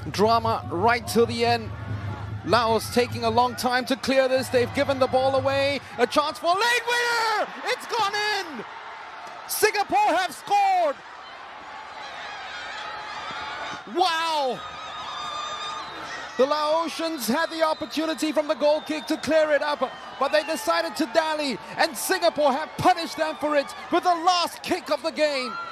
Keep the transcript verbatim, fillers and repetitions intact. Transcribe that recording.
Drama right till the end. Laos taking a long time to clear this. They've given the ball away. A chance for a late winner! It's gone in! Singapore have scored! Wow! The Laotians had the opportunity from the goal kick to clear it up, but they decided to dally, and Singapore have punished them for it with the last kick of the game.